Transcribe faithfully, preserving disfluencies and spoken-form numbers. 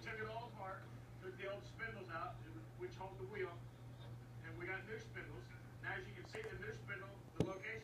took it all apart, took the old spindles out, which hold the wheel, and we got new spindles. Now, as you can see, the new spindle, the location